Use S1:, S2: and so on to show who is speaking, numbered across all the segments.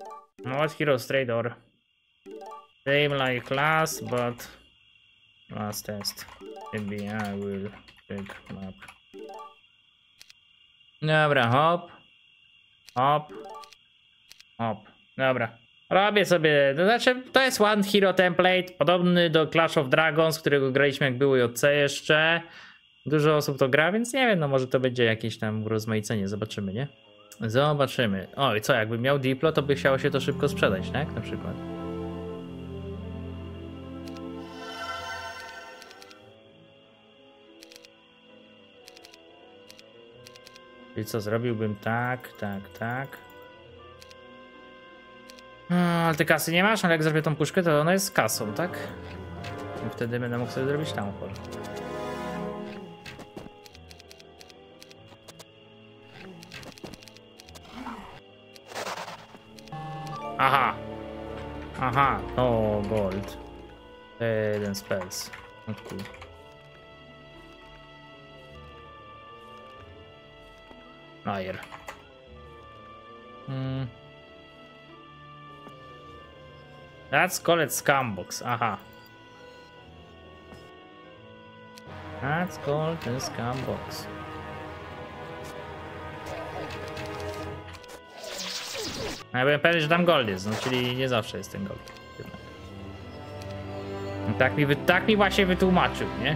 S1: What heroes traitor? Same like last, but last test. Maybe I will check map. Dobra, hop. Hop. Hop. Dobra. Robię sobie, to znaczy to jest One Hero Template, podobny do Clash of Dragons, którego graliśmy jak było JC jeszcze. Dużo osób to gra, więc nie wiem, no może to będzie jakieś tam urozmaicenie, zobaczymy, nie? Zobaczymy. O i co, jakbym miał Diplo, to by chciało się to szybko sprzedać, tak? Na przykład. Czyli co, zrobiłbym tak. Ale ty kasy nie masz, ale jak zrobię tą puszkę, to ona jest z kasą, tak? I wtedy będę mógł sobie zrobić tam hol. Aha, no gold. Jeden spells. Cool. Air. That's called Scumbox. Aha. That's called a Scumbox. Ja byłem pewien, że tam gold jest, no czyli nie zawsze jest ten gold. Tak mi właśnie wytłumaczył, nie?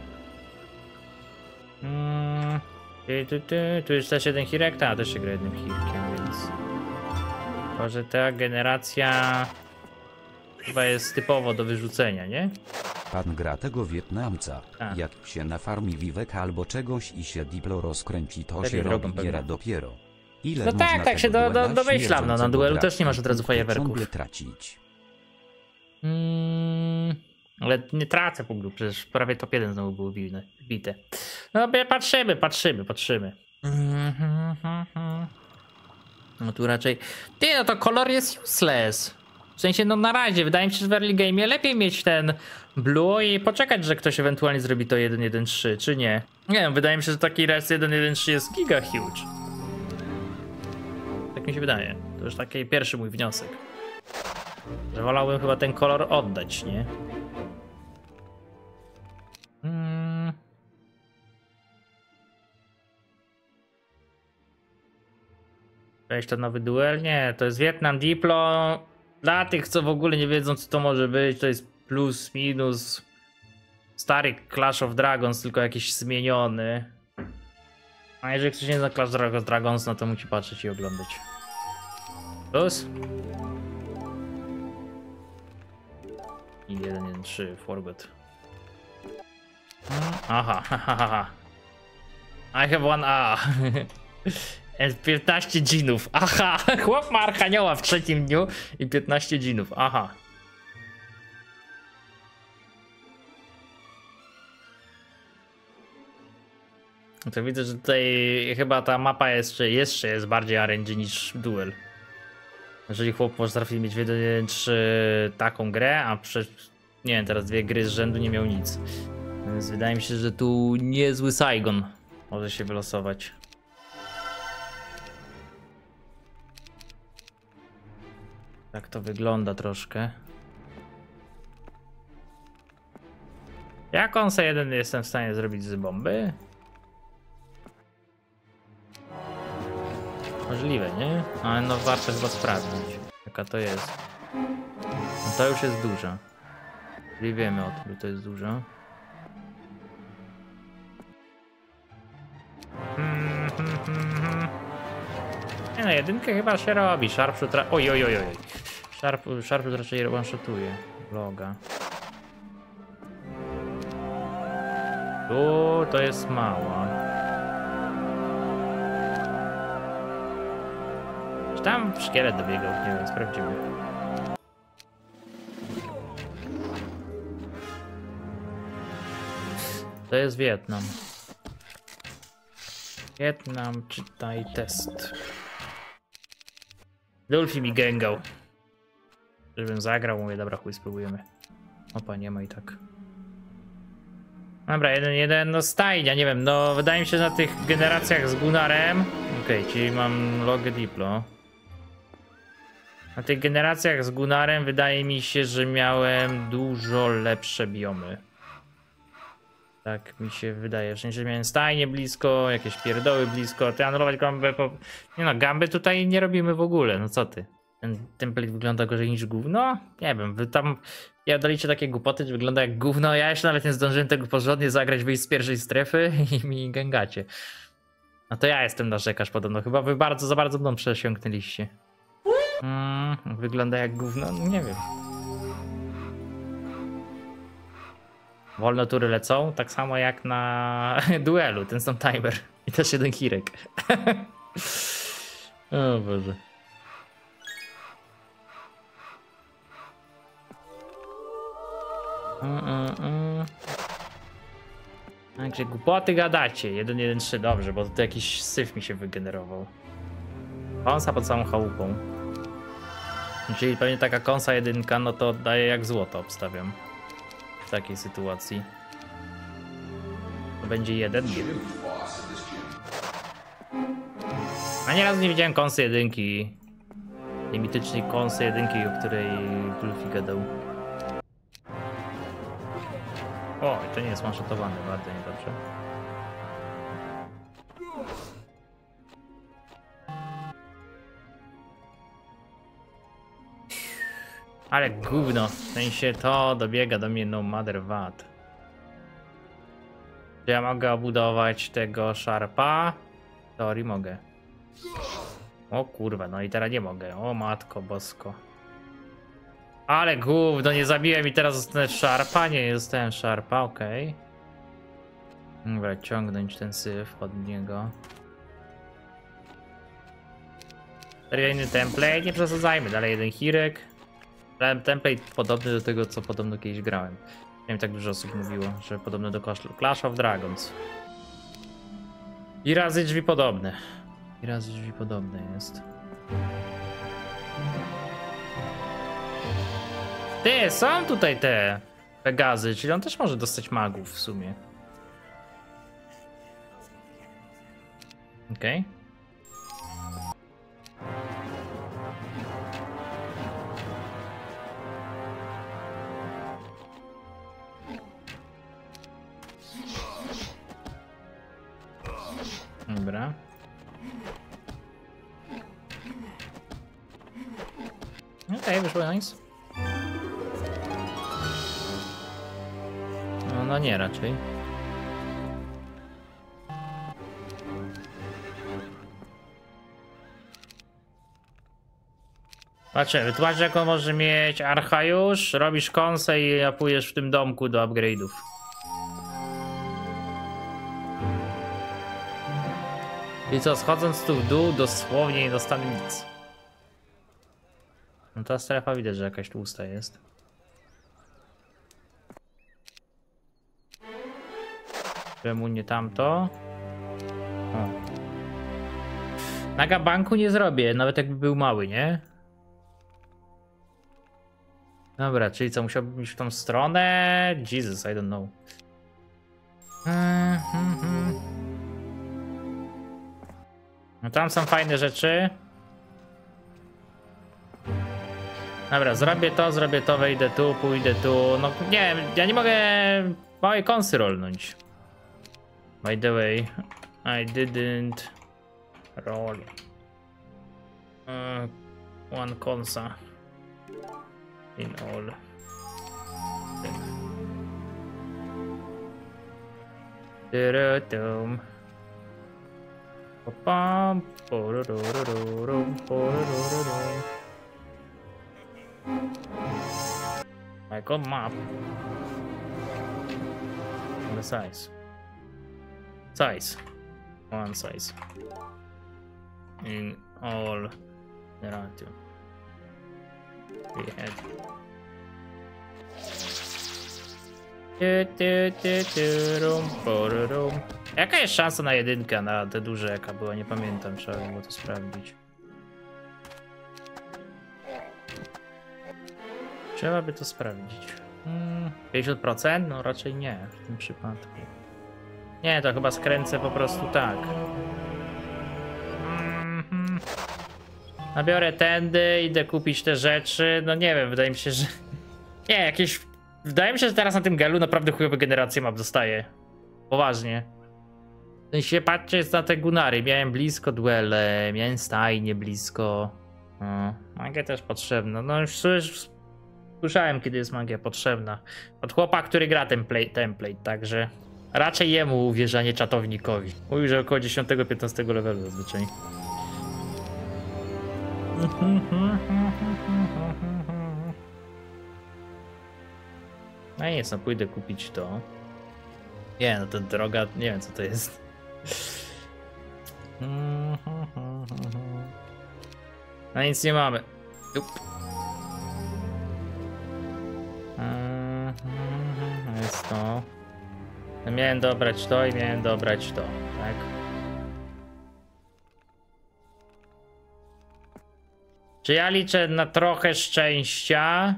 S1: Tu jest też jeden hirek, ta też się gra jednym hirkiem, więc... Może ta generacja... Chyba jest typowo do wyrzucenia, nie?
S2: Pan gra tego Wietnamca. Jak się nafarmi wiwek albo czegoś i się Diplo rozkręci, to się robi giera dopiero. Ile
S1: no tak się domyślam, no na duelu też nie masz od razu fajerwerków.
S2: Tracić.
S1: Ale nie tracę punktów, przecież prawie top 1 znowu było bite. No patrzymy. No tu raczej... Ty, no to kolor jest useless. W sensie, no na razie, wydaje mi się, że w early game lepiej mieć ten blue i poczekać, że ktoś ewentualnie zrobi to 1.1.3, czy nie? Nie wiem, wydaje mi się, że taki res 1.1.3 jest giga huge. Tak mi się wydaje. To już taki pierwszy mój wniosek. Że wolałbym chyba ten kolor oddać, nie? Weź to nowy duel? Nie, to jest Vietnam Diplo. Dla tych, co w ogóle nie wiedzą, co to może być, to jest plus, minus. Stary Clash of Dragons, tylko jakiś zmieniony. A jeżeli ktoś nie zna Clash of Dragons, no to musi patrzeć i oglądać. Plus. I 1.1.3, forgot. Aha. I have one A. 15 dżinów. Aha, chłop ma Archanioła w trzecim dniu i 15 dżinów. Aha. To widzę, że tutaj chyba ta mapa jeszcze jest bardziej RNG niż duel. Jeżeli chłop potrafi mieć w 1.1.3 taką grę, a przez, nie wiem, teraz 2 gry z rzędu nie miał nic. Więc wydaje mi się, że tu niezły Saigon może się wylosować. Tak to wygląda troszkę. Jaką se jeden jestem w stanie zrobić z bomby? Możliwe, nie? Ale no warto chyba sprawdzić, jaka to jest. No to już jest duża. Czyli wiemy o tym, że to jest duża. Nie no, jedynkę chyba się robi. Sharpshoot oj. Sharpshoot raczej one-shotuje vloga. Tu to jest mała. Czy tam szkielet dobiegał? Nie wiem, sprawdzimy. To jest Wietnam. Wietnam, czytaj test. Dolphy mi gęgał. Żebym zagrał, mówię, dobra, chuj, spróbujemy. Opa, nie ma i tak. Dobra, 1-1, no stajnia, nie wiem, no wydaje mi się, że na tych generacjach z Gunnarem. Okej, czyli mam logę Diplo. Na tych generacjach z Gunnarem wydaje mi się, że miałem dużo lepsze biomy. Tak mi się wydaje, że miałem stajnie blisko, jakieś pierdoły blisko, ty anulować gambę po... Nie no, gamby tutaj nie robimy w ogóle, no co ty? Ten template wygląda gorzej niż gówno? Nie wiem, wy tam... Ja dolicie takie głupoty, że wygląda jak gówno, ja jeszcze nawet nie zdążyłem tego porządnie zagrać, wyjść z pierwszej strefy i mi gangacie. No to ja jestem narzekasz podobno, chyba wy za bardzo mną przesiąknęliście. Wygląda jak gówno, no nie wiem. Wolno tury lecą, tak samo jak na duelu, ten sam timer. I też jeden hirek. O Boże. Także głupoty gadacie. 1-1-3, dobrze, bo to jakiś syf mi się wygenerował. Konsa pod samą chałupą. Czyli pewnie taka konsa 1, no to daje jak złoto, obstawiam. W takiej sytuacji. To będzie 1, nie wiem. A nieraz nie widziałem konsy 1. Tej mitycznej konsy 1, o której Gulfi gadał. O, i to nie jest one-shotowane, bardzo niedobrze. Ale gówno, w sensie to dobiega do mnie no mother what. Czy ja mogę obudować tego szarpa? W teorii mogę. O kurwa, no i teraz nie mogę. O matko bosko. Ale gówno, nie zabiłem i teraz zostanę szarpa? Nie zostałem szarpa, okej. Dobra, ciągnąć ten syf od niego. Seryjny template, nie przesadzajmy, dalej jeden hirek. Template podobny do tego, co podobno kiedyś grałem. Nie wiem, tak dużo osób mówiło, że podobno do Clash of Dragons. I razy drzwi podobne. I razy drzwi podobne jest. Ty, są tutaj te Pegazy, czyli on też może dostać magów w sumie. Okej. Dobra. Okej, wyszło nice. No nie raczej. Patrzę, wytłumacz jaką może mieć archa już, robisz konsę i apujesz w tym domku do upgrade'ów. I co, schodząc tu w dół, dosłownie nie dostanę nic. No ta strefa widać, że jakaś tłusta jest. Czemu nie tamto? O. Naga banku nie zrobię, nawet jakby był mały, nie? Dobra, czyli co, musiałbym iść w tą stronę? Jesus, I don't know. No tam są fajne rzeczy. Dobra, zrobię to, wejdę tu, pójdę tu. No nie wiem, ja nie mogę małej konsy rolnąć. By the way, I didn't roll one konsa in all. I got map. The size. One size. In all narrative. We had. Jaka jest szansa na jedynkę, na te duże jaka była? Nie pamiętam, trzeba było to sprawdzić. Trzeba by to sprawdzić. 50%? No raczej nie w tym przypadku. Nie, to chyba skręcę po prostu tak. Nabiorę tędy, idę kupić te rzeczy. No nie wiem, wydaje mi się, że... Nie, jakieś... Wydaje mi się, że teraz na tym gelu naprawdę chujowe generacje map dostaję. Poważnie. W sensie patrzcie na te Gunary. Miałem blisko duele, miałem stajnie blisko. Magia też potrzebna. No już słyszałem, kiedy jest magia potrzebna. Od chłopa, który gra template, także raczej jemu uwierzę, a nie czatownikowi. Mówił, że około 10-15 levelu zazwyczaj. No nic, no pójdę kupić to. Nie, no to droga, nie wiem co to jest. No nic nie mamy. Jest to. No miałem dobrać to i miałem dobrać to, tak? Czy ja liczę na trochę szczęścia?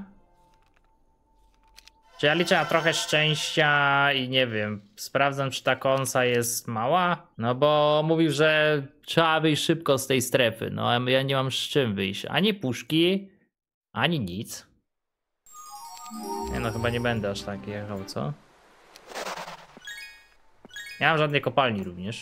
S1: Czy ja liczę na trochę szczęścia i nie wiem, sprawdzam czy ta konsa jest mała? No bo mówił, że trzeba wyjść szybko z tej strefy, no a ja nie mam z czym wyjść. Ani puszki, ani nic. Nie no, chyba nie będę aż tak jechał, co? Nie mam żadnej kopalni również.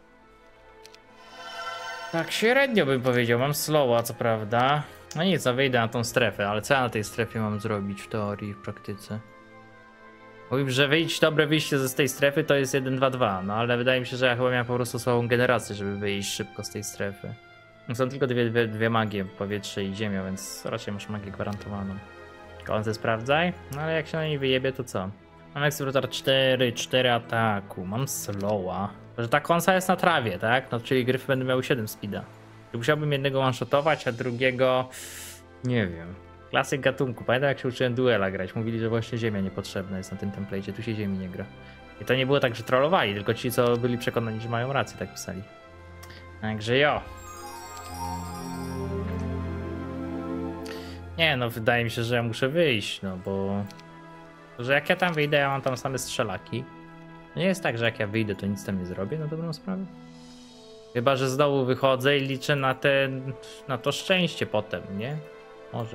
S1: Tak średnio bym powiedział, mam slowa co prawda. No nic, no wyjdę na tą strefę, ale co ja na tej strefie mam zrobić w teorii, w praktyce? Mówił, że dobre wyjście z tej strefy to jest 1-2-2, no ale wydaje mi się, że ja chyba miałem po prostu słabą generację, żeby wyjść szybko z tej strefy. Są tylko dwie magie, powietrze i ziemia, więc raczej masz magię gwarantowaną. Końce sprawdzaj, no ale jak się na niej wyjebie, to co? Mam eksplorator 4 ataku, mam slowa. Że ta konsa jest na trawie, tak? No czyli gryfy będą miały 7 speeda. Musiałbym jednego one-shotować, a drugiego... Nie wiem. Klasyk gatunku. Pamiętam jak się uczyłem duela grać. Mówili, że właśnie ziemia niepotrzebna jest na tym template'cie. Tu się ziemi nie gra. I to nie było tak, że trollowali, tylko ci, co byli przekonani, że mają rację, tak pisali. Także jo. Nie no, wydaje mi się, że ja muszę wyjść, no bo... Że jak ja tam wyjdę, ja mam tam same strzelaki. Nie jest tak, że jak ja wyjdę, to nic tam nie zrobię na dobrą sprawę. Chyba, że znowu wychodzę i liczę na to szczęście potem, nie? Może.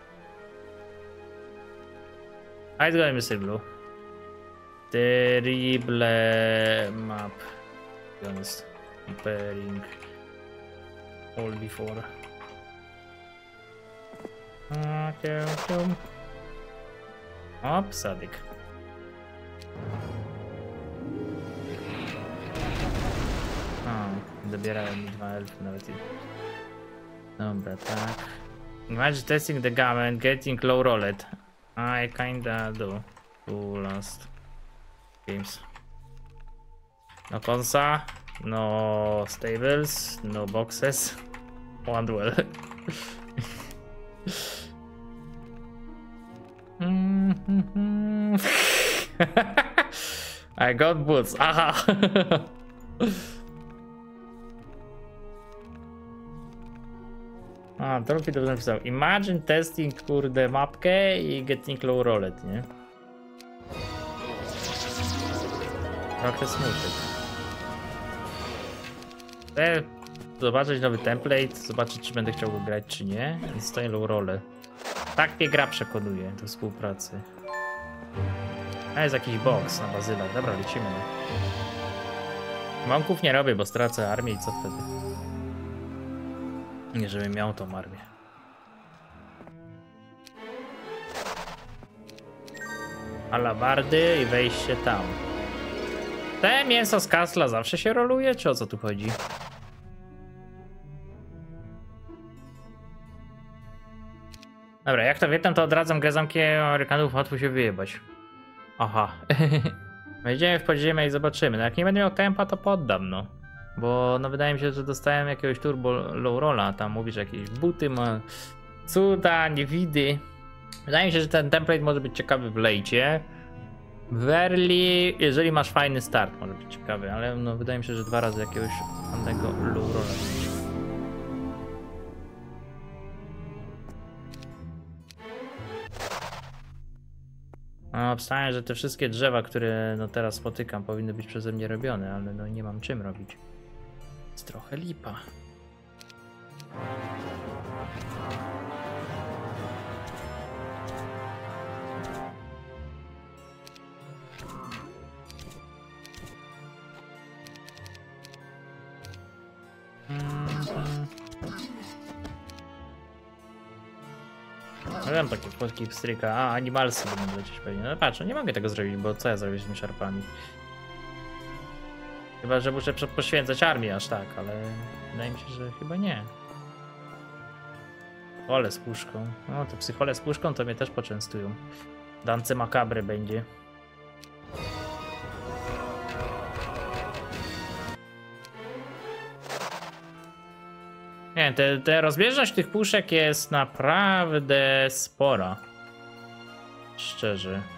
S1: Let's go, Mr. Blue. Terrible map. To be honest. Comparing all before. Op, sadyk. Dobierałem 2 elfy nawet. Dobra, tak. Imagine testing the game and getting low rolled. I kinda do. Last games. No konsa, no stables, no boxes. One duel. I got boots. Aha. A, Trollfi dobrze napisał. Imagine testing, kurde, mapkę i getting low rolled, nie? Trochę smutek. Chcę zobaczyć nowy template, zobaczyć czy będę chciał go grać czy nie. I stoję low rolled. Tak mnie gra przekonuje do współpracy. A jest jakiś box na bazylach. Dobra, lecimy. Monków nie robię, bo stracę armię i co wtedy? Nie, żebym miał tą armię. Alabardy i wejście tam. Te mięso z kasla zawsze się roluje, czy o co tu chodzi? Dobra, jak to Wietnam, to odradzam grę zamkiem Amerykanów, łatwo się wyjebać. Aha. Wejdziemy w podziemie i zobaczymy. No jak nie będę miał tempa, to poddam, no. Bo no wydaje mi się, że dostałem jakiegoś turbo low rolla. Tam mówi, że jakieś buty ma, cuda, niewidy. Wydaje mi się, że ten template może być ciekawy w lejcie. W early, jeżeli masz fajny start, może być ciekawy, ale no wydaje mi się, że 2 razy jakiegoś fajnego low rolla. No, obstawiam, że te wszystkie drzewa, które no teraz spotykam, powinny być przeze mnie robione, ale no nie mam czym robić. Jest trochę lipa. No wiem takie fotki pstryka. A, animalsy będą lecieć pewnie. No patrz, no nie mogę tego zrobić, bo co ja zrobię z tymi szarpami? Chyba, że muszę poświęcać armię aż tak, ale wydaje mi się, że chyba nie. Psychole z puszką. No to psychole z puszką to mnie też poczęstują. Dance makabry będzie. Nie, te rozbieżność tych puszek jest naprawdę spora. Szczerze.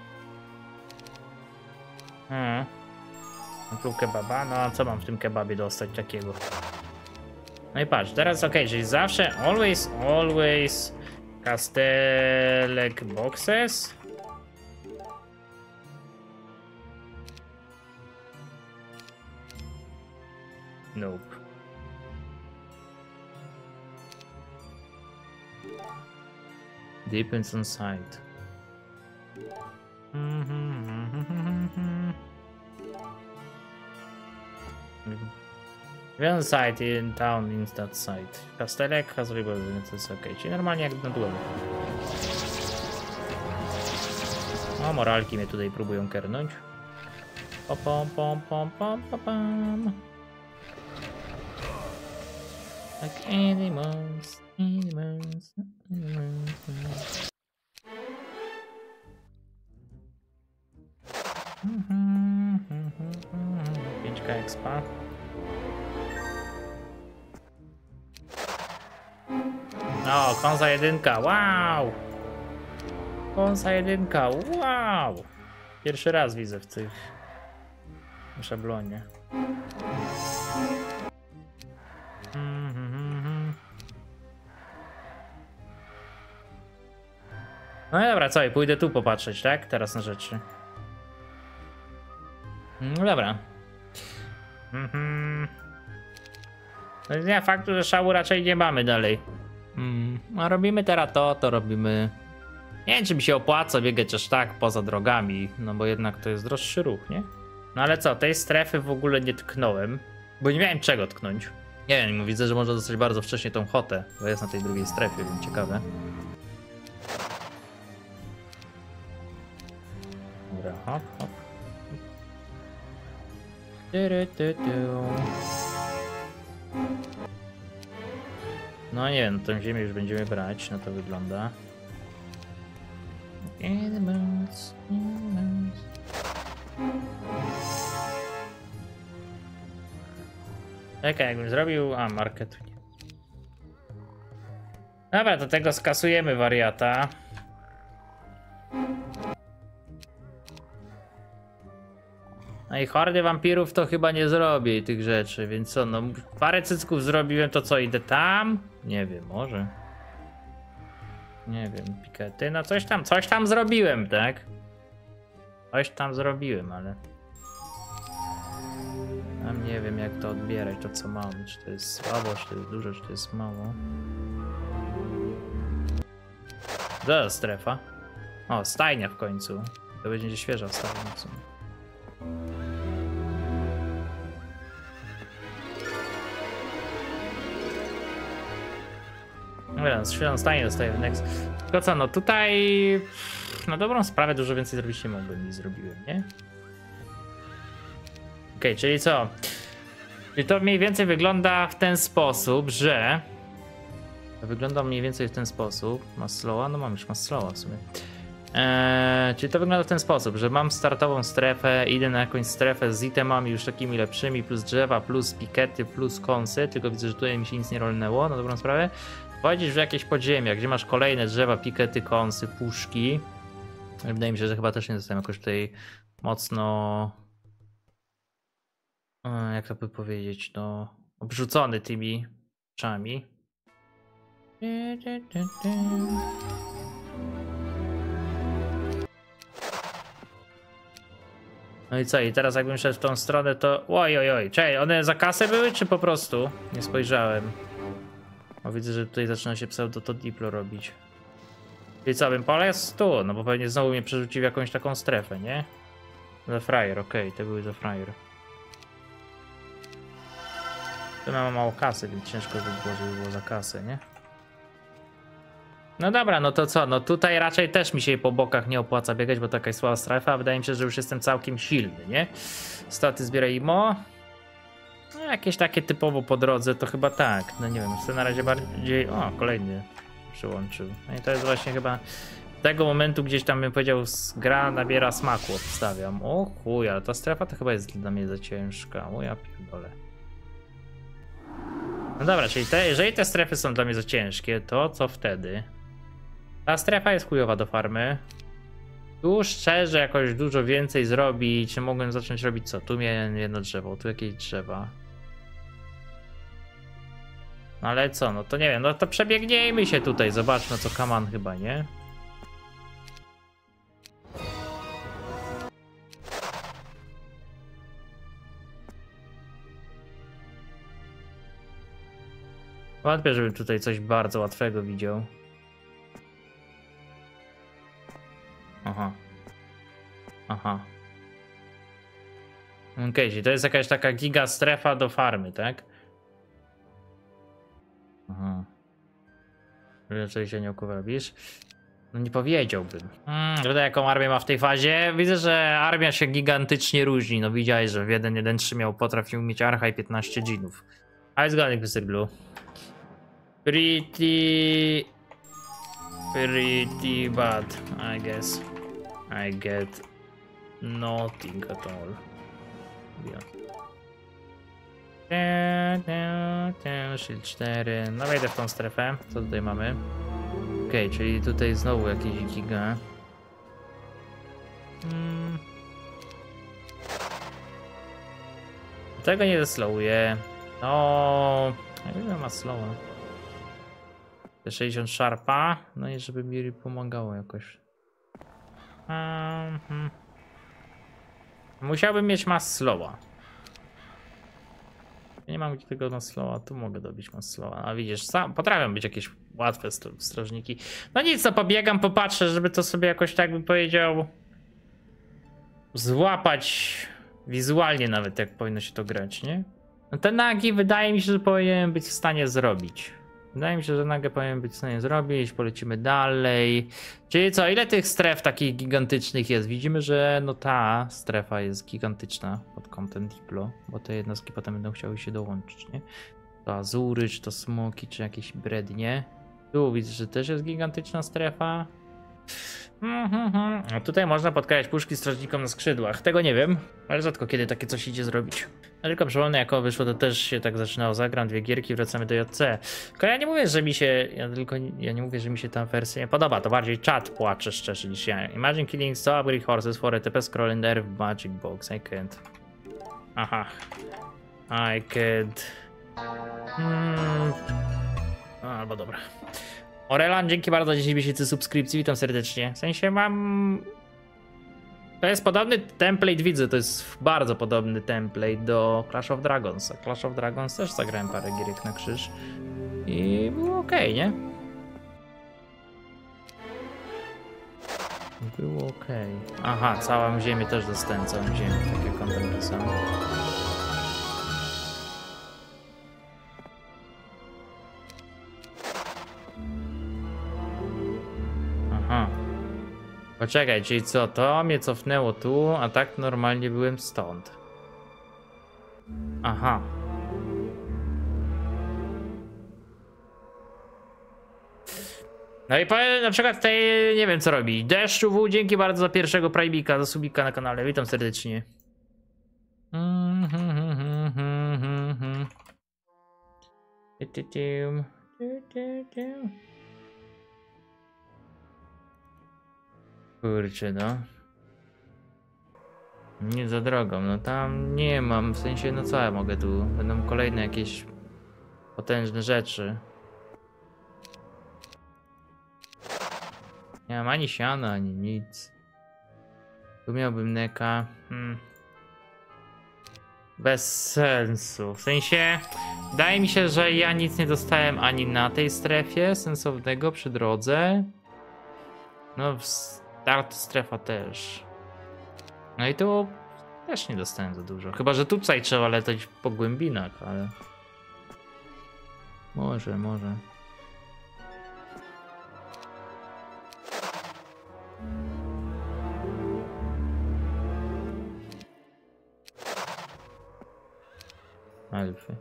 S1: Tu kebaba, no a co mam w tym kebabie dostać takiego? No i patrz, teraz ok, czyli zawsze always kastelek boxes. Nope. Depends on site. One site in town in that site. Kastelek has rebuild, to jest ok. Czyli normalnie jak na duelu. O, moralki mnie tutaj próbują kernąć. Pom pom pom pom pom pom. Like animals, animals, animals. 5k expa. O, konsa jedynka, wow! Konsa jedynka, wow! Pierwszy raz widzę w tych szablonie. No i dobra, co? I pójdę tu popatrzeć, tak? Teraz na rzeczy. No dobra. No nie, faktu, że szału raczej nie mamy dalej. A robimy teraz to robimy. Nie wiem, czy mi się opłaca biegać aż tak poza drogami, no bo jednak to jest droższy ruch, nie? No ale co, tej strefy w ogóle nie tknąłem, bo nie miałem czego tknąć. Nie wiem, widzę, że można dostać bardzo wcześnie tą hotę, bo jest na tej drugiej strefie, więc ciekawe. Dobra, hop, hop. No nie wiem, tę ziemię już będziemy brać, no to wygląda. Animals, animals. Czekaj, jakbym zrobił... A, market. Dobra, do tego skasujemy wariata. No i hordy wampirów to chyba nie zrobię tych rzeczy, więc co, no parę cycków zrobiłem, to co, idę tam? Nie wiem, może. Nie wiem, pikety, no coś tam zrobiłem, tak? Coś tam zrobiłem, ale... Tam nie wiem jak to odbierać, to co mam, czy to jest słabo, czy to jest dużo, czy to jest mało. To strefa. O, stajnia w końcu. To będzie świeża stajnia w sumie. Dobra, z świeżą stajnię dostajemy next. Tylko co, no tutaj... Na dobrą sprawę dużo więcej zrobić nie mogłem, niż zrobiłem, nie? Okej, czyli co? Czyli to mniej więcej wygląda w ten sposób, że... Wygląda mniej więcej w ten sposób. Maslowa? No mam już Maslowa w sumie. Czyli to wygląda w ten sposób, że mam startową strefę, idę na jakąś strefę z itemami już takimi lepszymi, plus drzewa, plus pikety, plus kąsy, tylko widzę, że tutaj mi się nic nie rolnęło, na dobrą sprawę. Wchodzisz w jakieś podziemia, gdzie masz kolejne drzewa, pikety, kąsy, puszki. Wydaje mi się, że chyba też nie zostałem jakoś tutaj mocno... Jak to by powiedzieć, no... Obrzucony tymi rzeczami. No i co? I teraz jakbym szedł w tą stronę, to... Oj. Czekaj, one za kasę były, czy po prostu? Nie spojrzałem. O, widzę, że tutaj zaczyna się pseudo-to-diplo robić. I co, bym polazł tu? No bo pewnie znowu mnie przerzuci w jakąś taką strefę, nie? Za frajer, okej, te były za frajer. To mam mało kasy, więc ciężko by było, żeby było za kasę, nie? No dobra, no to co? No tutaj raczej też mi się po bokach nie opłaca biegać, bo taka jest słaba strefa, a wydaje mi się, że już jestem całkiem silny, nie? Staty zbieraj IMO. No jakieś takie typowo po drodze, to chyba tak. No nie wiem, chcę na razie bardziej... O, kolejny przyłączył. No i to jest właśnie chyba... Tego momentu gdzieś tam bym powiedział, gra nabiera smaku, obstawiam. O chuj, ale ta strefa to chyba jest dla mnie za ciężka. O ja pierdolę. No dobra, czyli jeżeli te strefy są dla mnie za ciężkie, to co wtedy? Ta strefa jest chujowa do farmy. Tu szczerze jakoś dużo więcej zrobić. Mogłem zacząć robić co? Tu miałem jedno drzewo, tu jakieś drzewa. No ale co? No to nie wiem, no to przebiegnijmy się tutaj. Zobaczmy co Kaman chyba, nie? Wątpię, żebym tutaj coś bardzo łatwego widział. Aha. Aha. Okej, czyli to jest jakaś taka giga strefa do farmy, tak? Aha. Raczej się nie robisz? No nie powiedziałbym. Tutaj jaką armię ma w tej fazie? Widzę, że armia się gigantycznie różni. No widziałeś, że w 1.1.3 potrafił mieć archa i 15 dżinów. A jest zgodny Mr. Blue. Pretty bad, I guess. I get nothing at all. Yeah. Shield 4. No wejdę w tą strefę. Co tutaj mamy? Okej, czyli tutaj znowu jakieś giga. Tego nie zeslowuję. No, ile ma slowa? 60 sharpa. No i żeby mi pomagało jakoś. Musiałbym mieć mass slowa. Nie mam tego mass slowa, tu mogę dobić mass slowa. A widzisz, sam potrafią być jakieś łatwe strażniki. No nic, no pobiegam, popatrzę, żeby to sobie jakoś tak bym powiedział złapać wizualnie nawet, jak powinno się to grać, nie? No te nagi wydaje mi się, że powinienem być w stanie zrobić. Wydaje mi się, że nagę powinien być w stanie zrobić, polecimy dalej. Czyli co, ile tych stref takich gigantycznych jest? Widzimy, że no ta strefa jest gigantyczna pod kątem Diplo, bo te jednostki potem będą chciały się dołączyć, nie? To Azury, czy to Smoki, czy jakieś brednie. Tu widzę, że też jest gigantyczna strefa. A tutaj można podkrajać puszki strażnikom na skrzydłach. Tego nie wiem, ale rzadko kiedy takie coś idzie zrobić. A tylko przypomnę, jak wyszło, to też się tak zaczynało. Zagram 2 gierki, wracamy do JC. Tylko ja nie mówię, że mi się. Ja nie mówię, że mi się ta wersja nie podoba. To bardziej czat płacze szczerze niż ja. Imagine killing so upgrade horses for ETP scroll and there magic box. I can't. Aha. I can't. Albo dobra. Orelan, dzięki bardzo za 10 miesięcy subskrypcji, witam serdecznie. W sensie mam... To jest podobny template, widzę, to jest bardzo podobny template do Clash of Dragons. A Clash of Dragons też zagrałem parę gierek na krzyż i było okej, nie? Było okej. Aha, całą ziemię też dostałem, całą ziemię, tak jak on tam pisał. Aha. Poczekaj, czyli co? To mnie cofnęło tu, a tak normalnie byłem stąd. Aha. No i powiem na przykład tutaj, nie wiem co robi. Deszczu W, dzięki bardzo za pierwszego Primika, za subika na kanale. Witam serdecznie. Kurczę, no. Nie za drogą, no tam nie mam, w sensie, no co ja mogę tu? Będą kolejne jakieś potężne rzeczy. Nie mam ani siana, ani nic. Tu miałbym neka. Bez sensu. W sensie, wydaje mi się, że ja nic nie dostałem ani na tej strefie sensownego przy drodze. No, start strefa też. No i tu też nie dostałem za dużo. Chyba że tutaj trzeba latać po głębinach, ale Może. Elfy.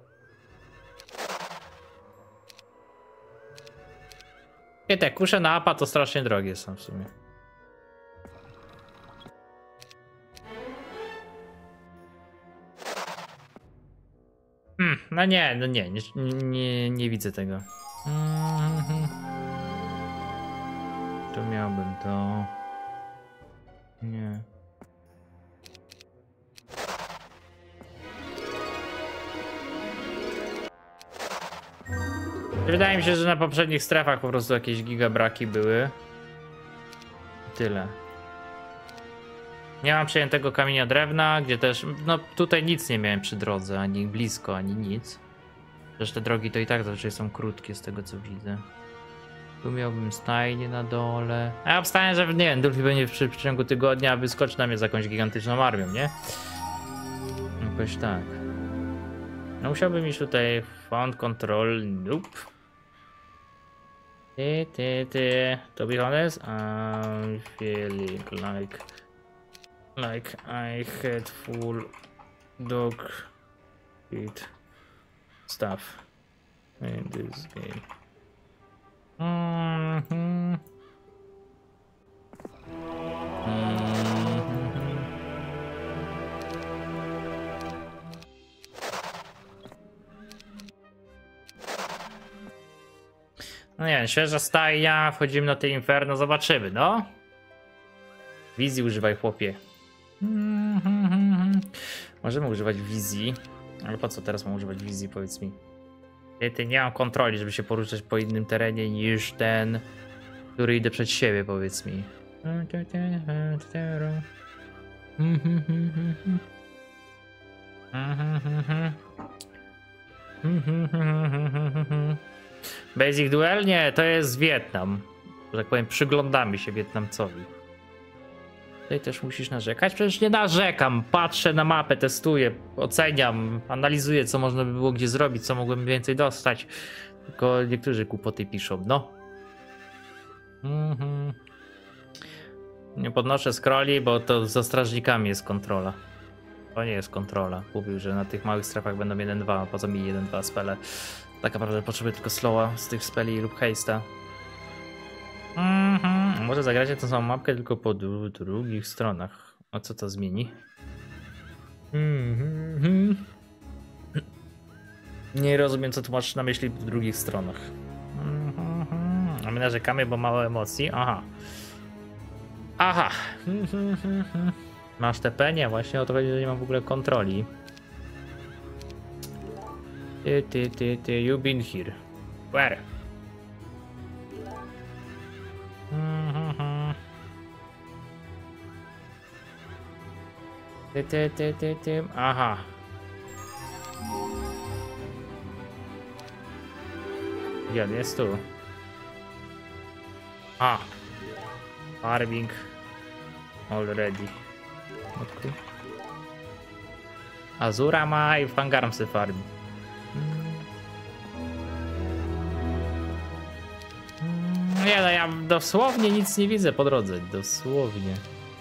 S1: I te kusze na APA to strasznie drogie są w sumie. No nie widzę tego. Tu miałbym to. Nie. Wydaje mi się, że na poprzednich strefach po prostu jakieś gigabraki były. Tyle. Nie mam przejętego kamienia drewna, gdzie też, no tutaj nic nie miałem przy drodze, ani blisko, ani nic. Przecież te drogi to i tak zazwyczaj są krótkie z tego co widzę. Tu miałbym stajnię na dole. A ja obstawiam, że nie wiem, Dulfi będzie w przeciągu tygodnia wyskoczy na mnie z jakąś gigantyczną armią, nie? Jakoś tak. No musiałbym iść tutaj Found Control, nope. To be honest, I'm feeling like I had full dog shit stuff in this game. No nie wiem, świeża stajnia, wchodzimy na te Inferno, zobaczymy, no. Wizji używaj, chłopie. Możemy używać wizji, ale po co teraz mam używać wizji, powiedz mi. Nie mam kontroli, żeby się poruszać po innym terenie niż ten, który idę przed siebie, powiedz mi. Basic Duel? Nie, to jest Wietnam. Że tak powiem, przyglądamy się Wietnamcowi. Tutaj też musisz narzekać? Przecież nie narzekam. Patrzę na mapę, testuję, oceniam, analizuję, co można by było gdzie zrobić, co mogłem więcej dostać. Tylko niektórzy kłopoty piszą, no. Nie podnoszę scrolli, bo to za strażnikami jest kontrola. To nie jest kontrola. Mówił, że na tych małych strefach będą 1-2, a po co mi 1-2 spele. Tak naprawdę potrzebuję tylko slowa z tych speli lub haste'a. Może zagracie tą samą mapkę tylko po drugich stronach. A co to zmieni? Nie rozumiem, co tu masz na myśli po drugich stronach. A my narzekamy, bo mało emocji? Aha. Masz TP? Nie, właśnie o to chodzi, że nie mam w ogóle kontroli. You been here. Where? Aha. Gdzie on jest tu? Farming already. Okay. Azura ma i Fangarm se farmi. Nie no, ja dosłownie nic nie widzę po drodze, dosłownie.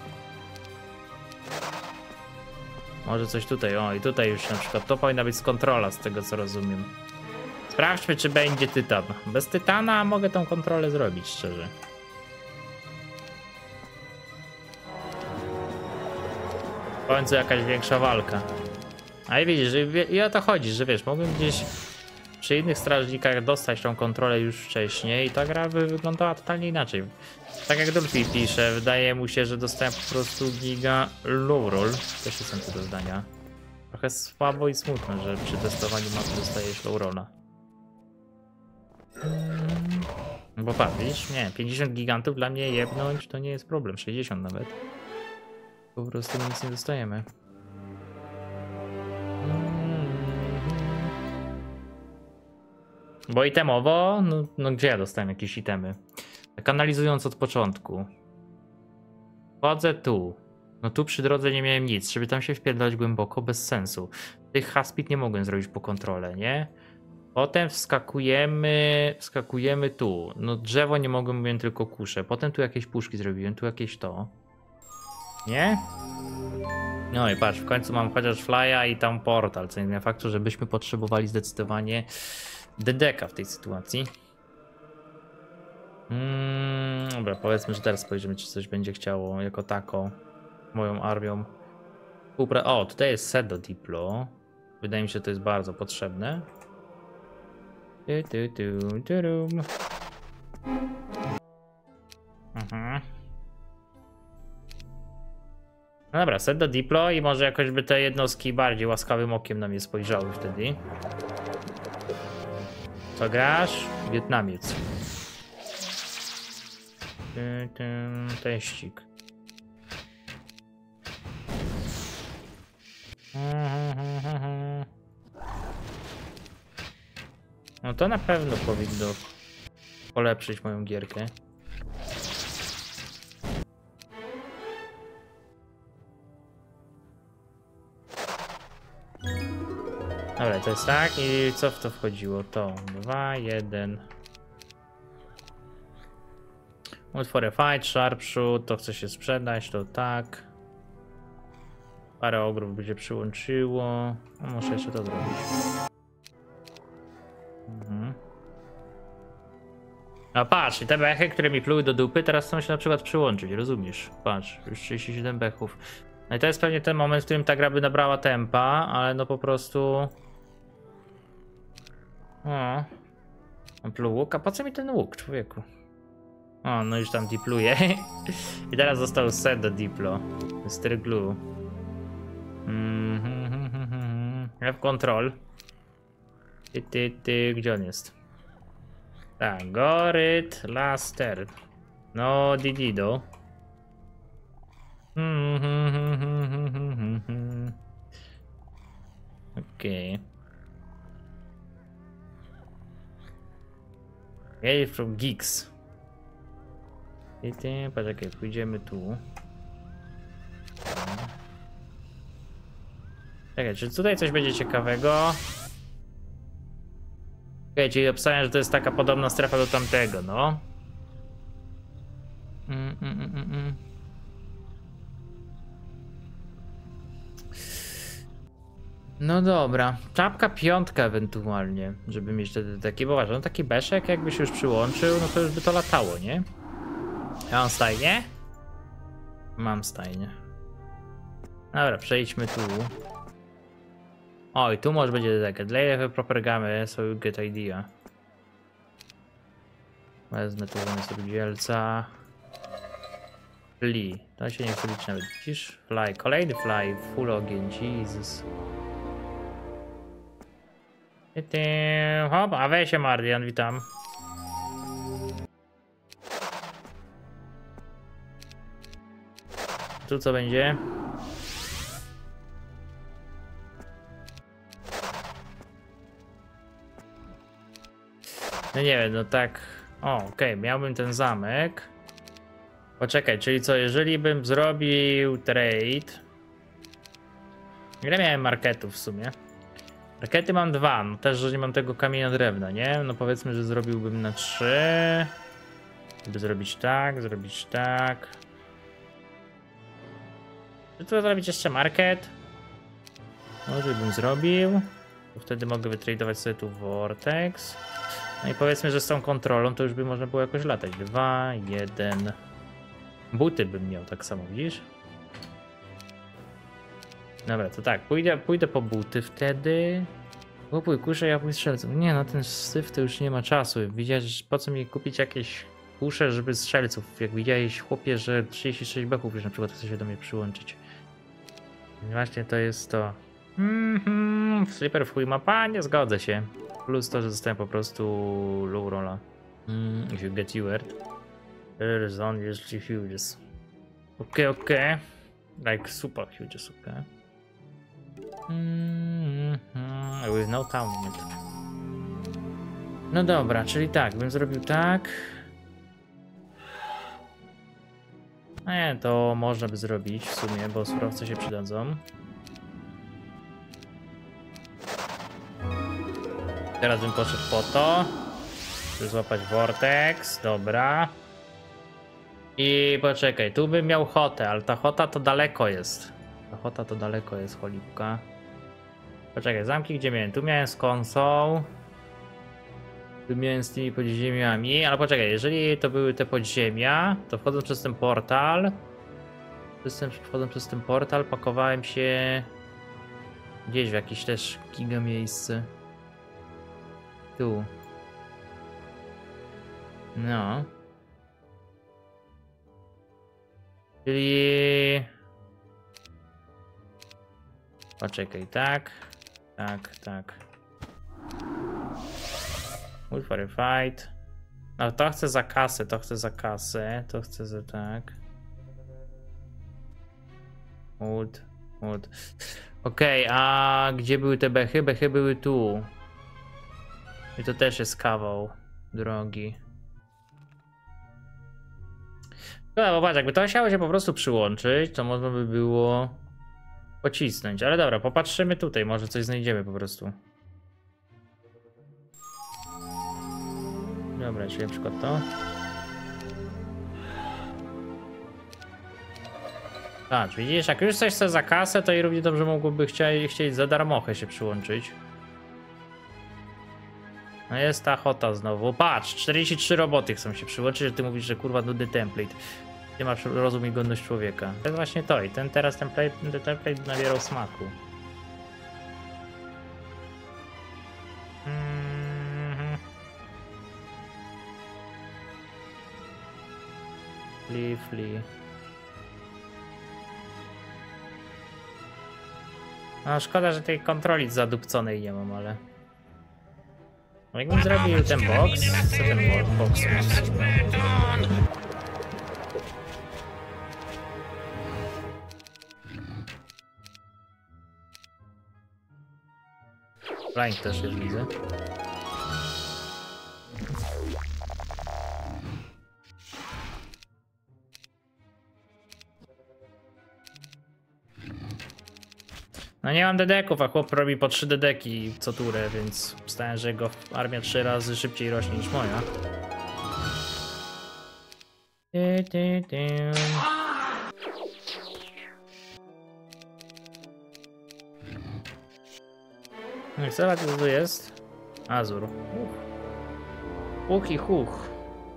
S1: Może coś tutaj, o i tutaj już na przykład to powinna być kontrola z tego co rozumiem. Sprawdźmy czy będzie tytan. Bez tytana mogę tą kontrolę zrobić szczerze. W końcu jakaś większa walka. A i widzisz, i o to chodzi, że wiesz, mogłem gdzieś przy innych strażnikach dostać tą kontrolę już wcześniej i ta gra by wyglądała totalnie inaczej. Tak jak Dulfi pisze, wydaje mu się, że dostałem po prostu giga low roll. Też jestem tego zdania. Trochę słabo i smutno, że przy testowaniu mapy dostajesz low rolla. Bo patrz, widzisz? Nie, 50 gigantów dla mnie jebnąć to nie jest problem, 60 nawet. Po prostu nic nie dostajemy. Bo itemowo, no gdzie ja dostałem jakieś itemy? Tak analizując od początku. Wchodzę tu. No tu przy drodze nie miałem nic, żeby tam się wpierdalać głęboko, bez sensu. Tych haspit nie mogłem zrobić po kontrolę, nie? Potem wskakujemy tu. No drzewo nie mogłem, mówiłem tylko kusze. Potem tu jakieś puszki zrobiłem, tu jakieś to. Nie? No i patrz, w końcu mam chociaż flya i tam portal, co nie zmienia faktu, że byśmy potrzebowali zdecydowanie DDK w tej sytuacji. Dobra, powiedzmy, że teraz spojrzymy, czy coś będzie chciało jako taką moją armią. O, tutaj jest set do Diplo. Wydaje mi się, że to jest bardzo potrzebne. No dobra, set do Diplo i może jakoś by te jednostki bardziej łaskawym okiem na mnie spojrzały wtedy. Co grasz? Wietnamiec. Teścik. No to na pewno powinno polepszyć moją gierkę. Dobra, to jest tak i co w to wchodziło? To 2, 1. Utwory fight, sharpshoot, to chce się sprzedać, to tak. Parę ogrów by się przyłączyło. No, muszę jeszcze to zrobić. A patrz, i te bechy, które mi pluły do dupy, teraz chcą się na przykład przyłączyć, rozumiesz? Patrz, już 37 bechów. No i to jest pewnie ten moment, w którym ta gra by nabrała tempa, ale no po prostu... O. Pluł łuk, a po co mi ten łuk, człowieku? O, no już tam dipluje. I teraz został set do Diplo. Mr. Glue. F control. Gdzie on jest? Tak, Goryt, Laster. No, Didido. Okej. Hail from Geeks. Poczekaj, pójdziemy tu. Czekaj, czy tutaj coś będzie ciekawego? Okej, czyli obstawiam, że to jest taka podobna strefa do tamtego, no. No dobra, czapka piątka ewentualnie, żeby mieć wtedy taki, bo uważam, no taki beszek jakby się już przyłączył, no to już by to latało, nie? Ja mam stajnię? Mam stajnię. Dobra, przejdźmy tu. Oj, tu może będzie tak. Lay proper game, so you get idea. Wezmę tu zamiast rudzielca. Flee. To się nie chce liczyć nawet. Widzisz? Fly. Kolejny fly. Full ogień. Jesus. Hop, a weź się Mardian, witam. Tu co będzie? No nie wiem, no tak. O, okej, miałbym ten zamek. Poczekaj, czyli co, jeżeli bym zrobił trade. Ile miałem marketów w sumie? Markety mam 2, no też, że nie mam tego kamienia drewna, nie? No powiedzmy, że zrobiłbym na 3. Żeby zrobić tak, zrobić tak. Czy tu zrobić jeszcze market? Może bym zrobił. To wtedy mogę wytradować sobie tu Vortex. No i powiedzmy, że z tą kontrolą to już by można było jakoś latać. 2, 1. Buty bym miał tak samo, widzisz? Dobra, to tak, pójdę po buty wtedy. Kupuj kusze, ja pójdę strzelców. Nie no, ten syf to już nie ma czasu. Widziałeś, po co mi kupić jakieś kusze, żeby strzelców? Jak widziałeś, chłopie, że 36 beków już na przykład chce się do mnie przyłączyć. Właśnie to jest to. Slipper w chuj mapa? Nie zgodzę się. Plus to, że zostałem po prostu low rolla. If you get keyword. There is only huges. Okay. Like super huges, okay. With no town in it. No dobra, czyli tak, bym zrobił tak. Nie, to można by zrobić w sumie, bo surowce się przydadzą. Teraz bym poszedł po to. Żeby złapać Vortex, dobra. I poczekaj, tu bym miał Hotę, ale ta Hota to daleko jest. Ta Hota to daleko jest, cholipka. Poczekaj, zamki gdzie miałem? Tu miałem z konsą. Tu miałem z tymi podziemiami, ale poczekaj, jeżeli to były te podziemia, to wchodząc przez ten portal. Wchodząc przez ten portal, pakowałem się gdzieś w jakieś też giga miejsce. Tu. No. Czyli... Poczekaj, tak. Tak. Wait for a fight. No to chcę za kasę, to chcę za tak. Ult. Okej, a gdzie były te bechy? Bechy były tu. I to też jest kawał drogi. No bo patrz, jakby to chciało się po prostu przyłączyć, to można by było pocisnąć. Ale dobra, popatrzymy tutaj, może coś znajdziemy po prostu. Dobra, czyli na przykład to. Patrz, widzisz, jak już coś chce za kasę, to i równie dobrze mogłoby chcieć za darmochę się przyłączyć. No jest ta Hota znowu. Patrz, 43 roboty chcą się przyłączyć, że ty mówisz, że kurwa nudny template. Nie masz rozum i godność człowieka. To jest właśnie to i ten template nabierał smaku. Flee. No szkoda, że tej kontroli zadupconej nie mam, ale... No jakbym zrobił ten box, co ten box ma? Flying też już widzę. No nie mam dedeków, a chłop robi po 3 dedeki co turę, więc wstałem, że jego armia 3 razy szybciej rośnie niż moja. No i co tu jest? Azur. Huch i huch.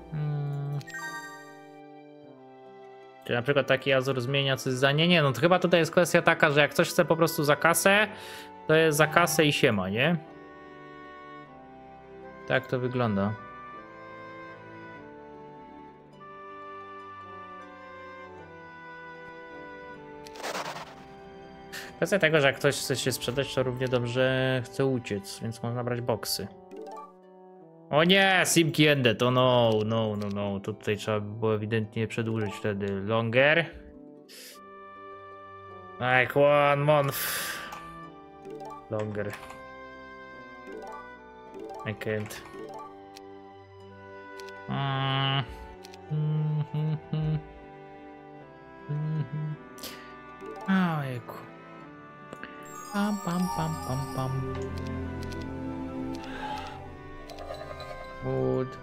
S1: Czy na przykład taki Azur zmienia coś za nie? No to chyba tutaj jest kwestia taka, że jak ktoś chce po prostu za kasę, to jest za kasę i siema, nie? Tak to wygląda. Kwestia tego, że jak ktoś chce się sprzedać, to równie dobrze chce uciec, więc można brać boksy. O nie, Simki Ended, to no. To tutaj trzeba by było ewidentnie przedłużyć wtedy. Longer. Like 1 month. Longer. I can't. Ojejku. Pam. Wood.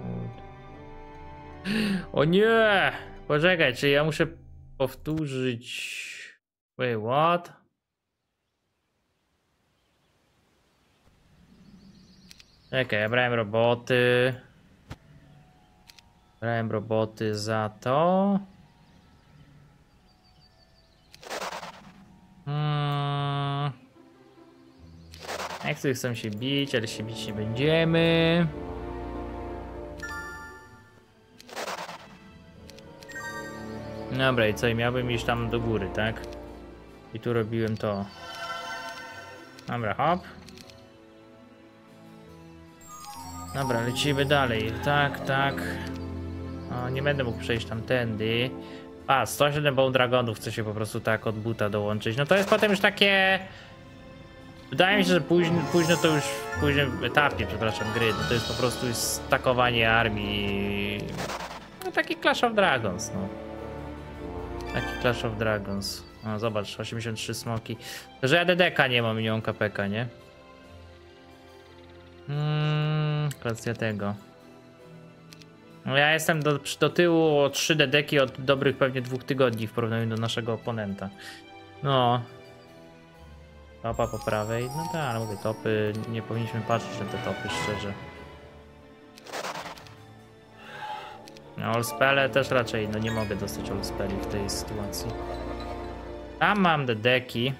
S1: O nie! Poczekaj, czy ja muszę powtórzyć... Wait, what? Czekaj, ja brałem roboty za to. Jak tu chcą się bić, ale się bić nie będziemy. Dobra, i co? I miałbym iść tam do góry, tak? I tu robiłem to. Dobra, hop. Dobra, lecimy dalej. Tak. O, nie będę mógł przejść tamtędy. A, 107 Bone Dragonów chce się po prostu tak od buta dołączyć. No to jest potem już takie... Wydaje mi się, że późno to już w późnym etapie, przepraszam, gry. No to jest po prostu stakowanie armii. No taki Clash of Dragons, no. Taki Clash of Dragons. No zobacz, 83 smoki. To, że ja DDK nie mam i nie mam KPK, nie? Kwestia tego. No ja jestem do tyłu o 3 dedeki od dobrych pewnie 2 tygodni w porównaniu do naszego oponenta. No. Topa po prawej. No tak, ale mówię, topy. Nie powinniśmy patrzeć na te topy, szczerze. Allspele też raczej, no nie mogę dostać allspeli w tej sytuacji. Tam mam dedeki.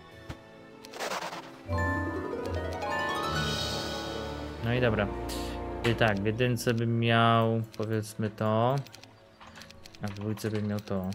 S1: No i dobra. I tak, w jedynce bym miał, powiedzmy to. A w dwójce bym miał to.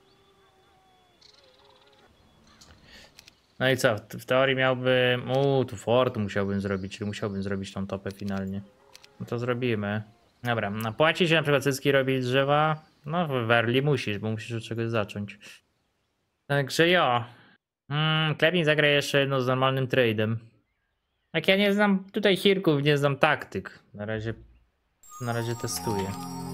S1: No i co? W teorii miałbym... tu fort musiałbym zrobić, czyli musiałbym zrobić tą topę finalnie. No to zrobimy. Dobra, no płaci się na przykład cycki robić drzewa? No w early musisz, bo musisz od czegoś zacząć. Także jo. Klepin zagra jeszcze jedno z normalnym trade'em. Jak ja nie znam tutaj hirków, nie znam taktyk. Na razie testuję.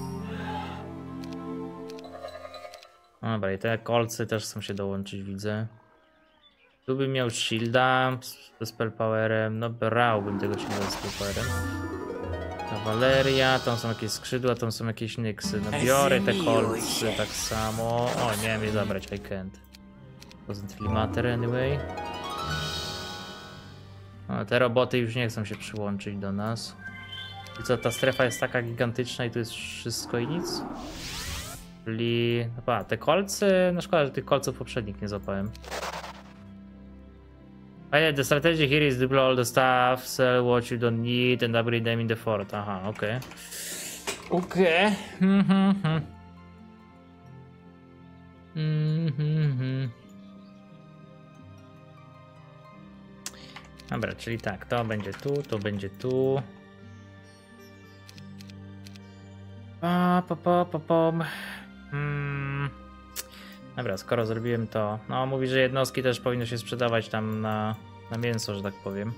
S1: Dobra, i te kolce też chcą się dołączyć, widzę. Tu bym miał shielda ze spellpowerem. No brałbym tego shielda ze spellpowerem. Kawaleria, tam są jakieś skrzydła, tam są jakieś nyksy. No biorę te kolce tak samo. O, miałem je zabrać, I can't. Doesn't really matter anyway. No, te roboty już nie chcą się przyłączyć do nas. I co, ta strefa jest taka gigantyczna i tu jest wszystko i nic? Czyli... Chyba, te kolce... No szkoda, że tych kolców poprzednich nie złapałem. The strategy here is deploy all the stuff, sell what you don't need and upgrade them in the fort. Aha, okej. Okej. Dobra, czyli tak, to będzie tu, to będzie tu. Dobra, skoro zrobiłem to. No, mówi, że jednostki też powinny się sprzedawać tam na mięso, że tak powiem.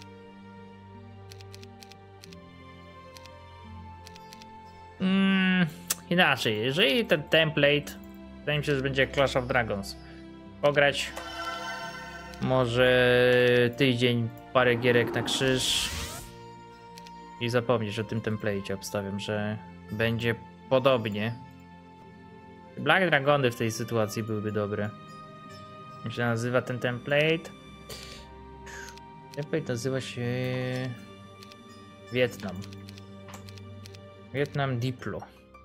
S1: Inaczej, jeżeli ten template, wydaje mi się, że będzie jak Clash of Dragons. Pograć może tydzień, parę gierek na krzyż i zapomnieć o tym template'cie. Obstawiam, że będzie podobnie. Black Dragony w tej sytuacji byłyby dobre. Jak się nazywa ten template? Template nazywa się Wietnam. Wietnam Diplo.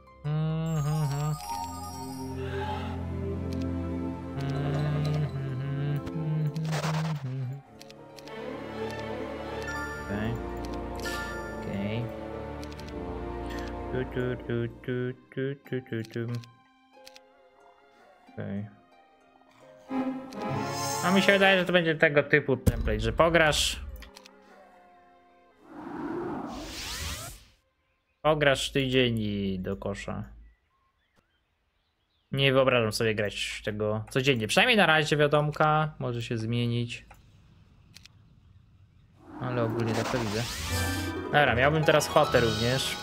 S1: Okej. Okay. A mi się wydaje, że to będzie tego typu template, że pograsz tydzień i do kosza. Nie wyobrażam sobie grać tego codziennie. Przynajmniej na razie wiadomka, może się zmienić. Ale ogólnie tak to widzę. Dobra, miałbym teraz hotę również.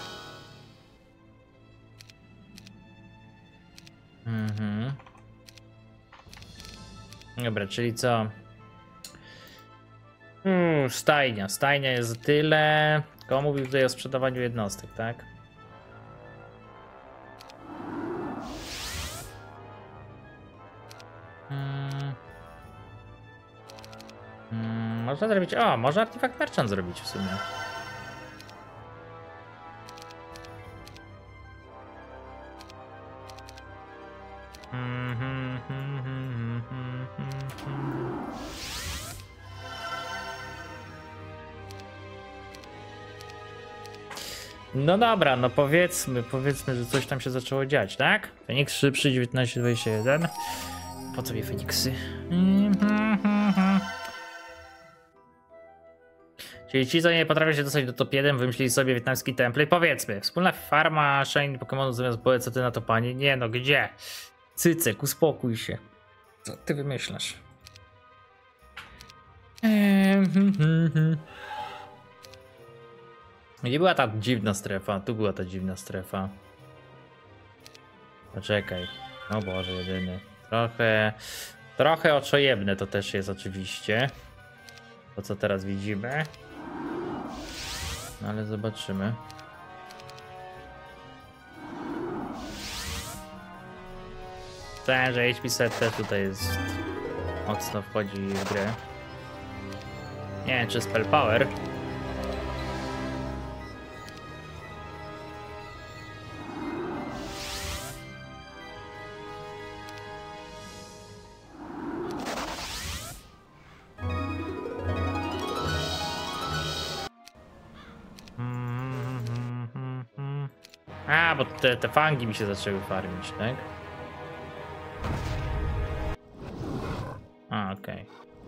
S1: Dobra, czyli co? Stajnia. Stajnia jest tyle. Tylko mówił tutaj o sprzedawaniu jednostek, tak? Można zrobić... O, można artefakt merchant zrobić w sumie. No dobra, no powiedzmy, że coś tam się zaczęło dziać, tak? Feniks szybszy 1921. Po co mi Feniksy? Czyli ci, co nie potrafią się dostać do top 1, wymyślili sobie wietnamski template. Powiedzmy, wspólna farma Shine Pokémonów zamiast boły, co ty na to, panie? Nie no, gdzie? Cycek, uspokój się. Co ty wymyślasz? Gdzie była ta dziwna strefa? Tu była ta dziwna strefa. Poczekaj. O Boże, jedyny. Trochę oczojebne to też jest oczywiście. To co teraz widzimy. No ale zobaczymy. Myślałem, że HP set też tutaj jest mocno wchodzi w grę. Nie wiem, czy spell power. A, bo te fangi mi się zaczęły farmić, tak? A, okej.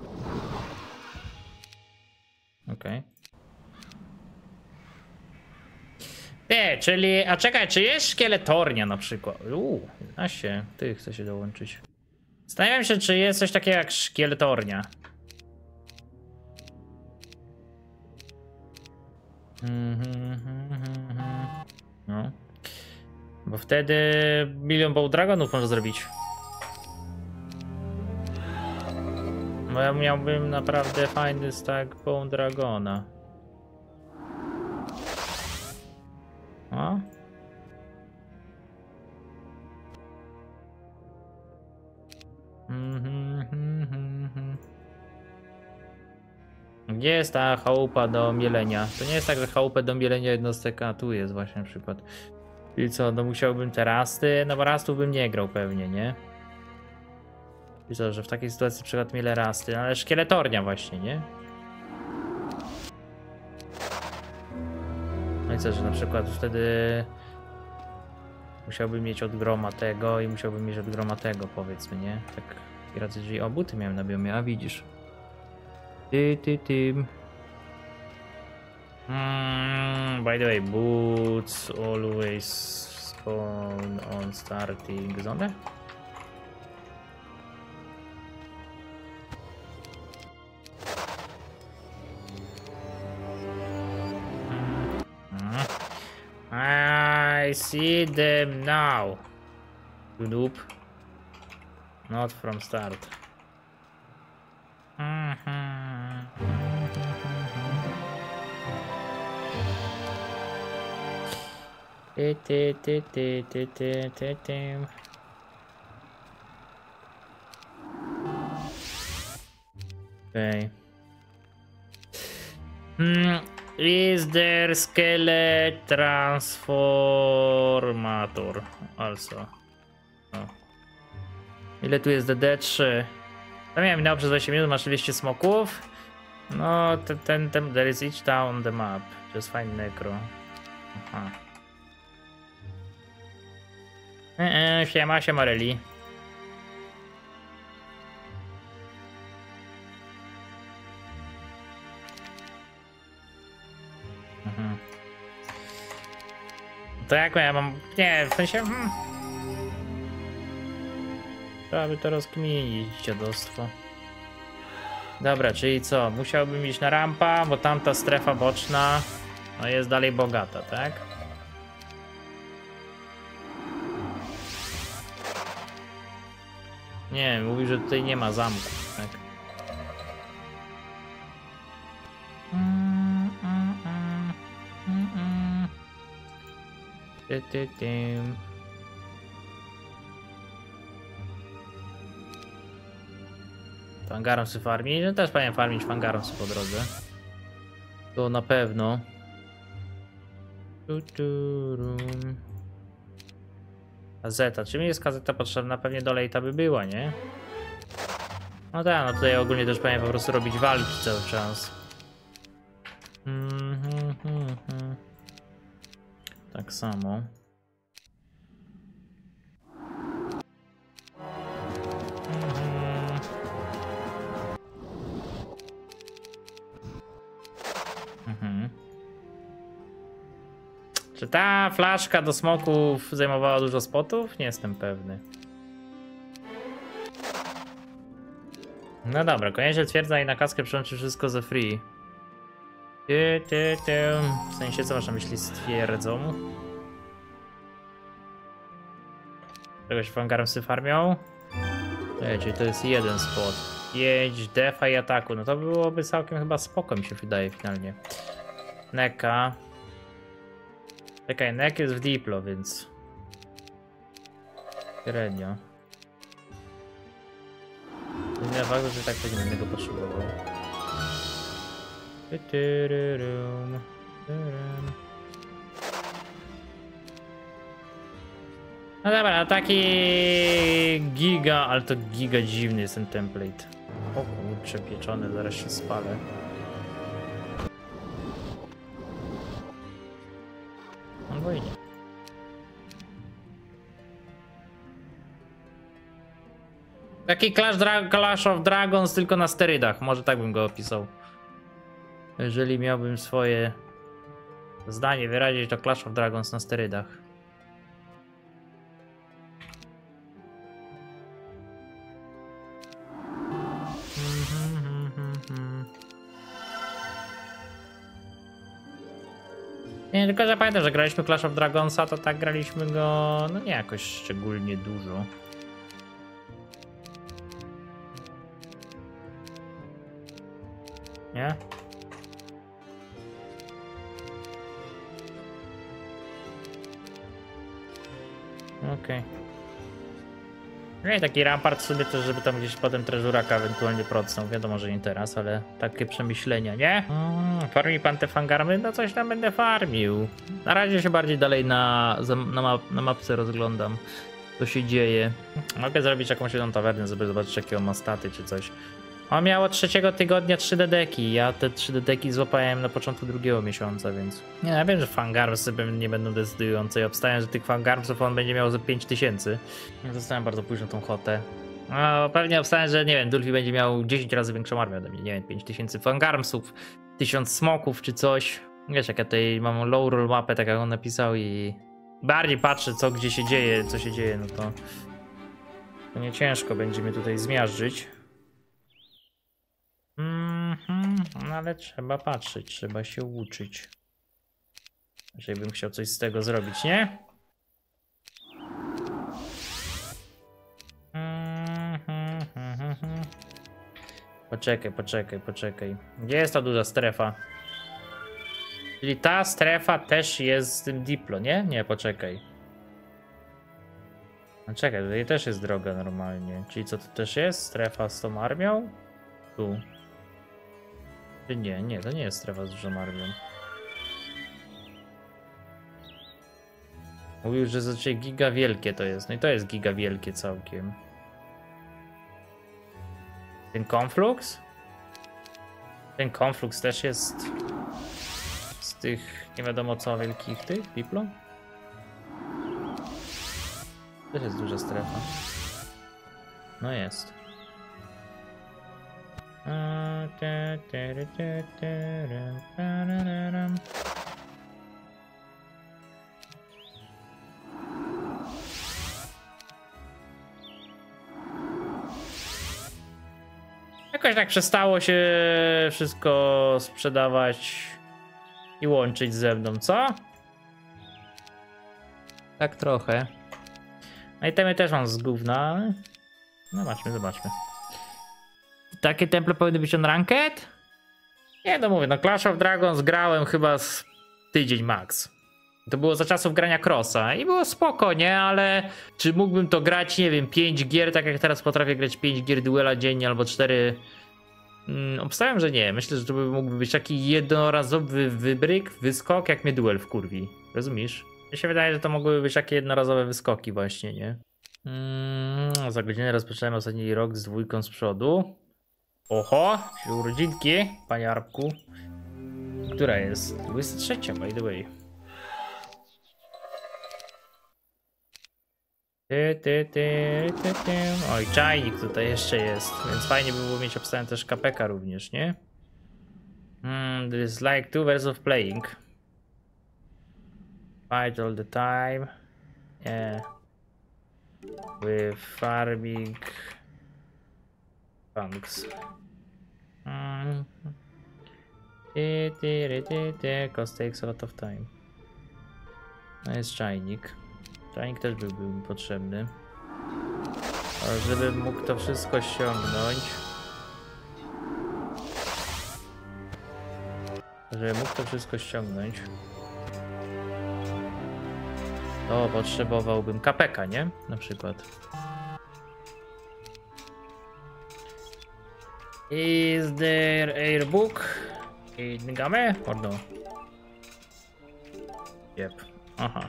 S1: Okej. Czyli... A czekaj, czy jest szkieletornia na przykład? 11. Ty chce się dołączyć. Zastanawiam się, czy jest coś takiego jak szkieletornia. No. Bo wtedy milion Bow Dragonów można zrobić. No ja miałbym naprawdę fajny stack Bow Dragona. O? Gdzie jest ta chałupa do mielenia? To nie jest tak, że chałupę do mielenia jednostek, a tu jest właśnie przykład. I co, no musiałbym te rasty? No bo rastów bym nie grał pewnie, nie? I co, że w takiej sytuacji przykład miele rasty, ale szkieletornia właśnie, nie? No i co, że na przykład wtedy musiałbym mieć od groma tego i musiałbym mieć od groma tego, powiedzmy, nie? Tak i raczej, że o, buty miałem na biomie, a widzisz. By the way, boots always spawn on starting zone. I see them now. You noob. Not from start. Okay. Is there skeleton transformator also? No. Ile tu jest DD3? To miałem minęło przez 20 minut, masz 200 smoków. No, ten there is each town on the map. Just find necro. Aha. Siema, Reli. To jak ja mam... Nie, w sensie... Trzeba by to rozkminić, dziadostwo. Dobra, czyli co? Musiałbym iść na rampa, bo tamta strefa boczna no jest dalej bogata, tak? Nie, mówi, że tutaj nie ma zamku, tak? Fangaronsy farmi? No też powinien farmić fangaronsy po drodze. To na pewno. Kazeta. Czy mi jest kazeta potrzebna? Pewnie do lejta by była, nie? No tak, no tutaj ogólnie też powinien po prostu robić walki cały czas. Tak samo. Czy ta flaszka do smoków zajmowała dużo spotów? Nie jestem pewny. No dobra, koniecznie twierdza i na kaskę przyłączy wszystko ze free. W sensie, co masz na myśli z twierdzą? Czegoś fangarmsy farmią? Czyli to jest jeden spot. Jedź, defa i ataku. No to byłoby całkiem chyba spoko, mi się wydaje finalnie. Neka. Czekaj, Nek jest w Diplo, więc... Średnio. Nie fakt, że tak to nie będę go potrzebował. No dobra, taki giga, ale to giga dziwny jest ten template. O kurczę, pieczony, zaraz się spalę. Albo i nie. Taki Clash of Dragons tylko na sterydach, może tak bym go opisał. Jeżeli miałbym swoje zdanie wyrazić, to Clash of Dragons na sterydach. Nie, tylko że pamiętam, że graliśmy Clash of Dragonsa, to tak graliśmy go, no nie jakoś szczególnie dużo. Nie? Okej. No i taki Rampart sobie też, żeby tam gdzieś potem treżuraka ewentualnie procnął. Wiadomo, że nie teraz, ale takie przemyślenia, nie? Farmi pan te fangarmy? No coś tam będę farmił. Na razie się bardziej dalej na mapce rozglądam, co się dzieje. Mogę zrobić jakąś jedną tawernę, żeby zobaczyć jakie on ma staty czy coś. On miał od 3 tygodnia 3 dedeki. Ja te 3 dedeki złapałem na początku 2 miesiąca, więc... Nie, ja wiem, że fangarmsy nie będą decydujące. Ja obstawiam, że tych fangarmsów on będzie miał ze 5000. Dostałem bardzo późno tą hotę. No, pewnie obstawiam, że nie wiem, Dulfi będzie miał 10 razy większą armię ode mnie. Nie wiem, 5000 fangarmsów, 1000 smoków czy coś. Wiesz, jak ja tutaj mam low roll mapę, tak jak on napisał i... Bardziej patrzę, co się dzieje, no to... To nie ciężko będzie mnie tutaj zmiażdżyć. No ale trzeba patrzeć, trzeba się uczyć. Jeżeli bym chciał coś z tego zrobić, nie? Poczekaj. Gdzie jest ta duża strefa? Czyli ta strefa też jest z tym Diplo, nie? Nie, poczekaj. No czekaj, tutaj też jest droga normalnie. Czyli co to też jest? Strefa z tą armią? Tu. Nie, to nie jest strefa z dużą armią. Mówił, że znaczy giga wielkie to jest. No i to jest giga wielkie całkiem. Ten Conflux? Ten Conflux też jest z tych nie wiadomo co wielkich tych Diplo? Też jest duża strefa. No jest. Jakoś tak przestało się wszystko sprzedawać i łączyć ze mną, co? Tak trochę. No i temy też mam z gówna. Zobaczmy. Takie temple powinny być on ranked? Nie, no mówię, no Clash of Dragons grałem chyba z tydzień max. To było za czasów grania Crossa i było spoko, nie? Ale czy mógłbym to grać, nie wiem, 5 gier, tak jak teraz potrafię grać 5 gier duela dziennie albo 4? Obstawiam, że nie. Myślę, że to mógłby być taki jednorazowy wyskok, jak mnie duel wkurwi. Rozumiesz? Mi się wydaje, że to mogłyby być takie jednorazowe wyskoki właśnie, nie? Za godzinę rozpoczynamy ostatni rok z 2 z przodu. Oho, urodzinki, panie Arbku. Która jest? 23, by the way. Oj, czajnik tutaj jeszcze jest, więc fajnie by było mieć obstawę też KPK również, nie? There is like 2 ways of playing. Fight all the time. Yeah. With farming punks. Cost takes a lot of time. No jest czajnik. Czajnik też byłby mi potrzebny. Żebym mógł to wszystko ściągnąć. Żeby mógł to wszystko ściągnąć, to potrzebowałbym kapeka, nie? Na przykład. Is there airbook in game or no? Yep. Aha.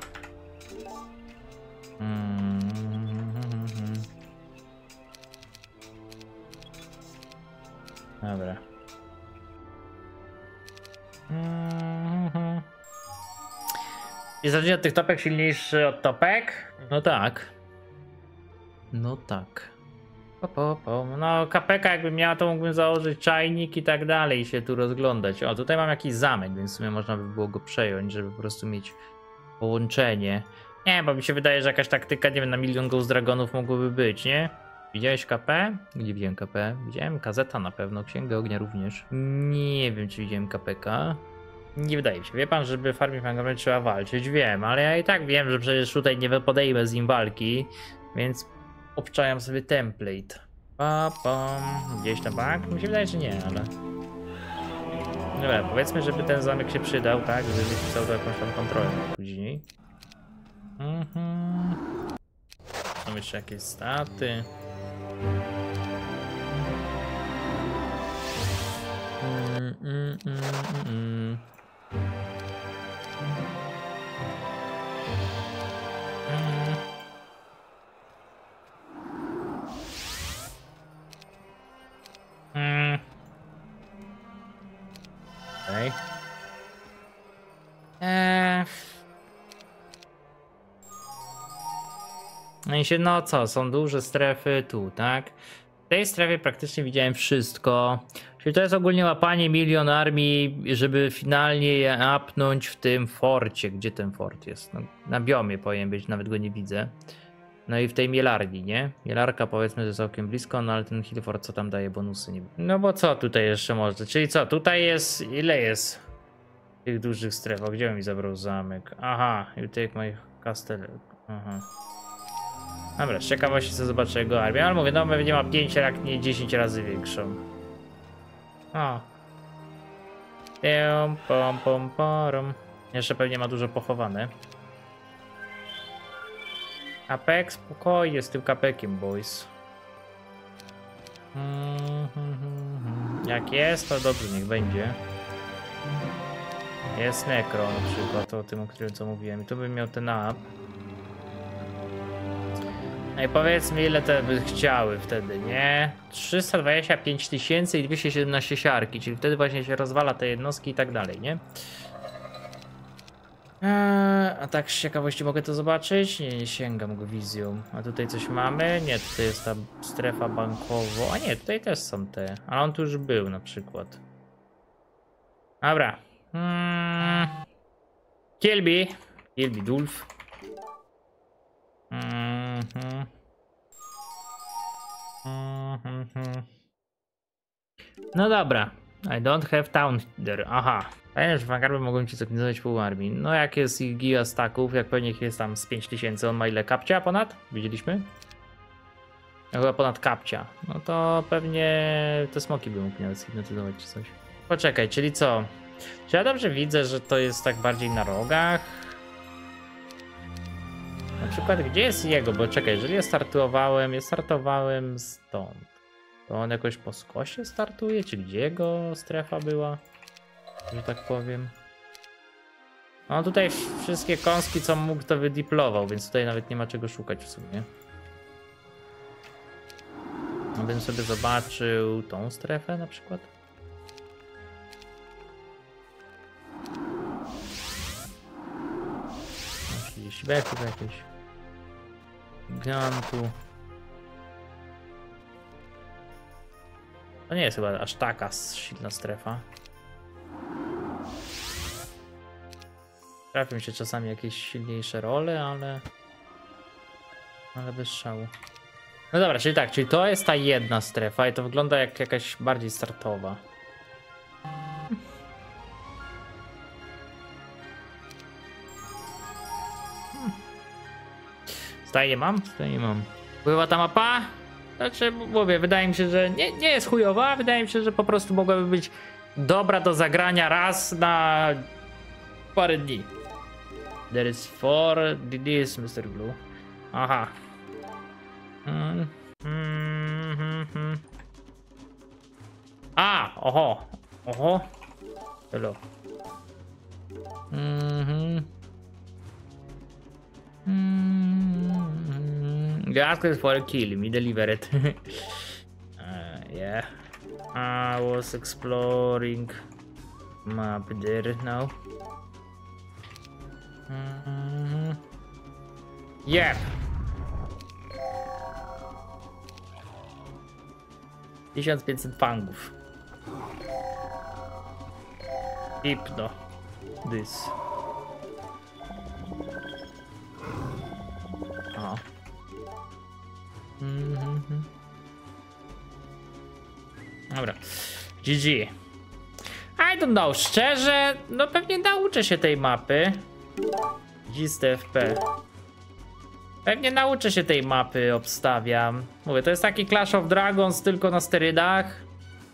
S1: Dobra. Jest zacznie od tych topek silniejszy od topek? No tak. No tak. No kapeka jakbym miała, to mógłbym założyć czajnik i tak dalej i się tu rozglądać. O, tutaj mam jakiś zamek, więc w sumie można by było go przejąć, żeby po prostu mieć połączenie. Nie, bo mi się wydaje, że jakaś taktyka, nie wiem, na milion Ghost Dragonów mogłoby być, nie? Widziałeś KP? Gdzie widziałem KP? Widziałem Kazeta na pewno, Księgę Ognia również. Nie wiem, czy widziałem KPK. Nie wydaje mi się. Wie pan, żeby farmić Mangamet trzeba walczyć, wiem, ale ja i tak wiem, że przecież tutaj nie podejmę z nim walki, więc obczajam sobie template. Gdzieś tam bank? Mi się wydaje, że nie, ale... Dobra, powiedzmy, żeby ten zamek się przydał, tak? Żeby wpisał to jakąś tam kontrolę później. Są jeszcze jakieś staty. Okay. No i się, no co, są duże strefy tu, tak? W tej strefie praktycznie widziałem wszystko. Czyli to jest ogólnie łapanie milion armii, żeby finalnie je apnąć w tym forcie. Gdzie ten fort jest? No, na biomie powinien być, nawet go nie widzę. No i w tej mielarni, nie? Mielarka powiedzmy, że jest całkiem blisko, no ale ten Hillfort co tam daje bonusy? Nie... No bo co tutaj jeszcze można? Czyli co, tutaj jest, ile jest tych dużych stref? Gdzie mi zabrał zamek? Aha, you take my castle. Aha. Dobra, z ciekawości co zobaczę jego armię, ale mówię, no pewnie ma 5, jak nie 10 razy większą. O. Jeszcze pewnie ma dużo pochowane. Kapek, spokojnie z tym kapekiem, boys. Jak jest, to dobrze, niech będzie. Jest Necro na przykład, o tym, o którym co mówiłem. I tu bym miał ten up. No i powiedzmy, ile te by chciały wtedy, nie? 325 000 i 217 siarki, czyli wtedy właśnie się rozwala te jednostki i tak dalej, nie? A tak z ciekawości mogę to zobaczyć? Nie sięgam go wizją. A tutaj coś mamy? Nie, tutaj jest ta strefa bankowa. A nie, tutaj też są te. Ale on tu już był na przykład. Dobra. Kilby Dulf. No dobra. I don't have town there. Aha. Fajnie, że Vanguardy mogą ci zoptymalizować pół armii. No jak jest ich giga stacków, jak pewnie jest tam z 5000, on ma ile? Kapcia ponad? Widzieliśmy? Chyba ponad kapcia. No to pewnie te smoki by mógł nawet zhipnotyzować czy coś. Poczekaj, czyli co? Czy ja dobrze widzę, że to jest tak bardziej na rogach? Na przykład gdzie jest jego? Bo czekaj, jeżeli ja startowałem stąd. To on jakoś po skosie startuje? Czy gdzie jego strefa była? Że tak powiem. No tutaj wszystkie kąski co mógł to wydiplował, więc tutaj nawet nie ma czego szukać w sumie. No bym sobie zobaczył tą strefę na przykład. No, 30 beków jakieś. Gigantu. To nie jest chyba aż taka silna strefa. Trafią się czasami jakieś silniejsze role, ale bez szału. No dobra, czyli tak, czyli to jest ta jedna strefa i to wygląda jak jakaś bardziej startowa. Staję mam? Staję mam. Pływa ta mapa? Znaczy, mówię, wydaje mi się, że nie jest chujowa, wydaje mi się, że po prostu mogłaby być dobra do zagrania raz na parę dni. There is 4 DDs, Mr. Blue. Aha. A, oho. Oho. Hello. The ask is for a kill, me deliver it. Yeah. I was exploring map there now. Yep. 1500 fangów. Hypno. This. O. Dobra. GG. I don't know, szczerze, no pewnie nauczę się tej mapy. GSTFP. Pewnie nauczę się tej mapy, obstawiam. Mówię, to jest taki Clash of Dragons tylko na sterydach.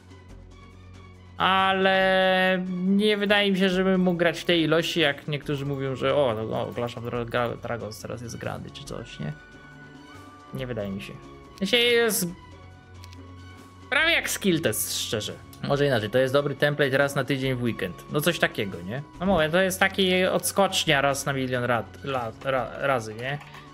S1: Ale nie wydaje mi się, żebym mógł grać w tej ilości, jak niektórzy mówią, że Clash of Dragons teraz jest grany czy coś, nie? Nie wydaje mi się. Dzisiaj jest prawie jak skill test, szczerze. Może inaczej, to jest dobry template raz na tydzień w weekend. No coś takiego, nie? No mówię, to jest taki odskocznia raz na milion razy, nie?